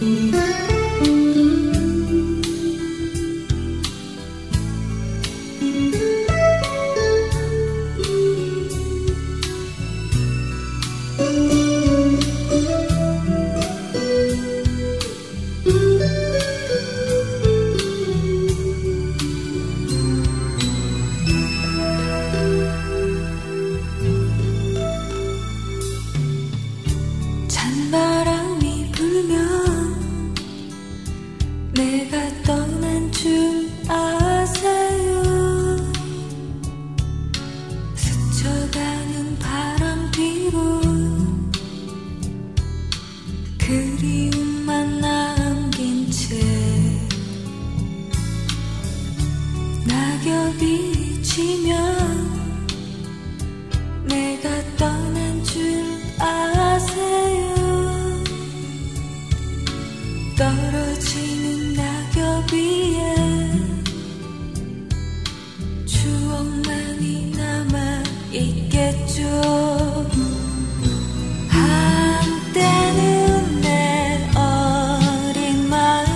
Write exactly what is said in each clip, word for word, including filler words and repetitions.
찬바람이 불면 내가 떠난 줄 아세요? 스쳐가는 바람 뒤로 그리움만 남긴 채 낙엽이 지면 내가 떠난 줄 아세요? 떨어지는 낙엽 위에 추억만이 남아있겠죠. 한때는 내 어린 마음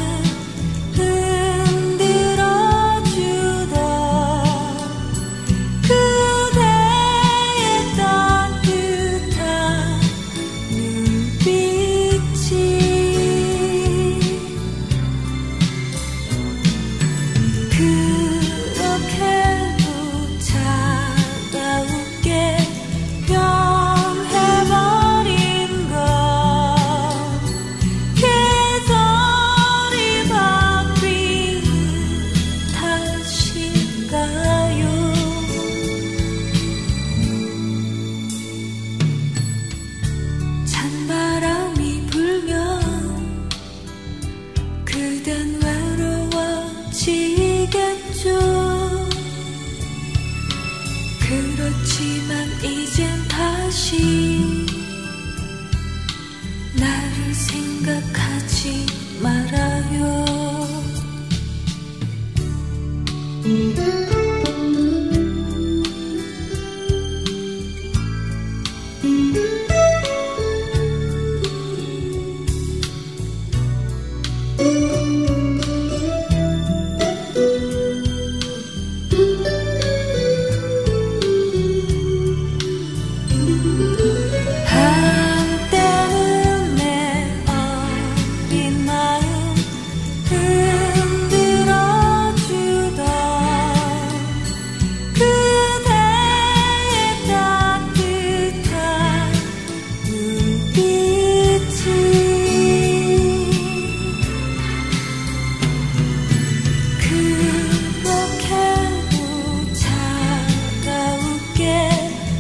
흔들어주던 그대의 따뜻한 눈빛이 그렇게도 차가우게 변해버린 것 계절이 바뀐 탓일까요? 찬바람이 불면 그댄 외로워지겠죠. 그렇지만 이젠 다시 나를 생각하지 말아요. 한때는 내 어린 마음 흔들어주던 그대의 따뜻한 눈빛이 그렇게도 차가우게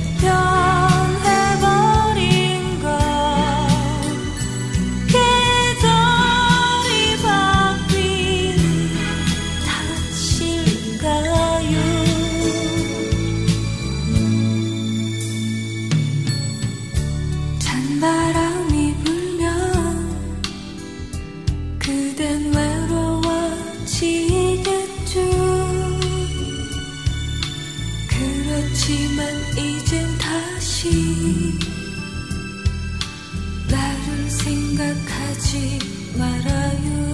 변해버린 것 계절이 바뀐 탓일까요? 찬바람이 불면 그댄 외로워지겠죠. 그렇지만 이젠 다시 나를 생각하지 말아요.